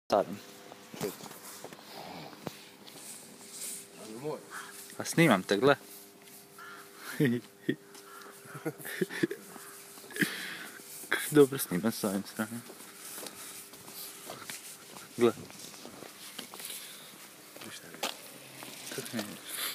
Stavim. Moj. A snimam te, gle. Dobro snimam s ovim strane. Gle. Ništa ne vidim. Kako ne vidiš?